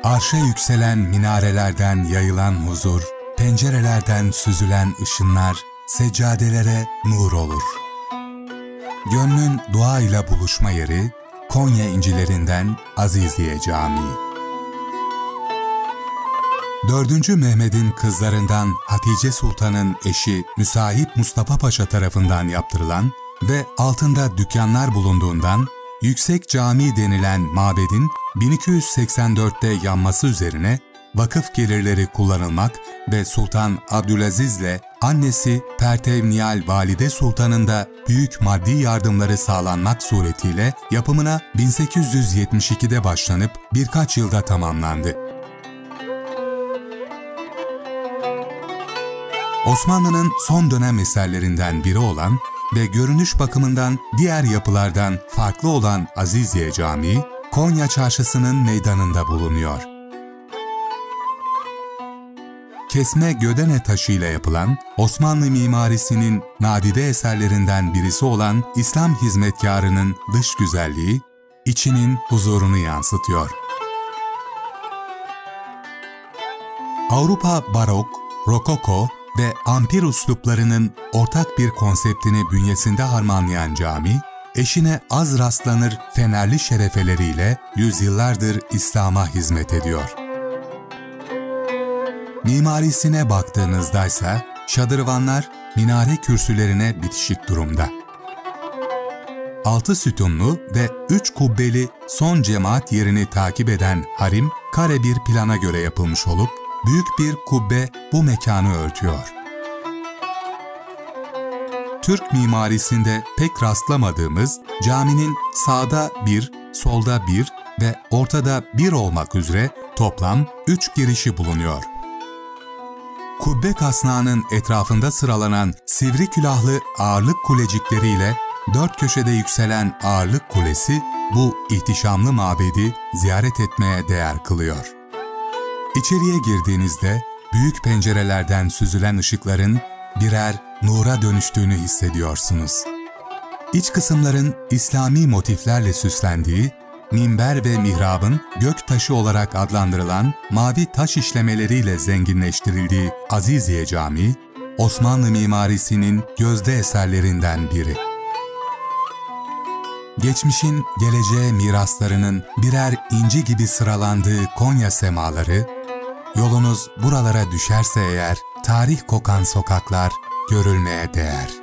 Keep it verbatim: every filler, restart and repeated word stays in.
Arşa yükselen minarelerden yayılan huzur, pencerelerden süzülen ışınlar, seccadelere nur olur. Gönlün dua ile buluşma yeri, Konya incilerinden Aziziye Camii. dördüncü Mehmet'in kızlarından Hatice Sultan'ın eşi Müsahip Mustafa Paşa tarafından yaptırılan ve altında dükkanlar bulunduğundan Yüksek Cami denilen mabedin bin iki yüz seksen dörtte yanması üzerine vakıf gelirleri kullanılmak ve Sultan Abdülaziz'le annesi Pertevniyal Valide Sultan'ın da büyük maddi yardımları sağlanmak suretiyle yapımına bin sekiz yüz yetmiş ikide başlanıp birkaç yılda tamamlandı. Osmanlı'nın son dönem eserlerinden biri olan ve görünüş bakımından diğer yapılardan farklı olan Aziziye Camii, Konya Çarşısı'nın meydanında bulunuyor. Kesme gödene taşıyla yapılan, Osmanlı mimarisinin nadide eserlerinden birisi olan İslam hizmetkarının dış güzelliği, içinin huzurunu yansıtıyor. Avrupa barok, rokoko ve ampir üsluplarının ortak bir konseptini bünyesinde harmanlayan cami, eşine az rastlanır fenerli şerefeleriyle yüzyıllardır İslam'a hizmet ediyor. Mimarisine baktığınızdaysa şadırvanlar minare kürsülerine bitişik durumda. Altı sütunlu ve üç kubbeli son cemaat yerini takip eden harim, kare bir plana göre yapılmış olup, büyük bir kubbe bu mekanı örtüyor. Türk mimarisinde pek rastlamadığımız caminin sağda bir, solda bir ve ortada bir olmak üzere toplam üç girişi bulunuyor. Kubbe kasnağının etrafında sıralanan sivri külahlı ağırlık kulecikleriyle dört köşede yükselen ağırlık kulesi bu ihtişamlı mabedi ziyaret etmeye değer kılıyor. İçeriye girdiğinizde büyük pencerelerden süzülen ışıkların birer nura dönüştüğünü hissediyorsunuz. İç kısımların İslami motiflerle süslendiği, minber ve mihrabın gök taşı olarak adlandırılan mavi taş işlemeleriyle zenginleştirildiği Aziziye Camii, Osmanlı mimarisinin gözde eserlerinden biri. Geçmişin geleceğe miraslarının birer inci gibi sıralandığı Konya semaları, yolunuz buralara düşerse eğer tarih kokan sokaklar görülmeye değer.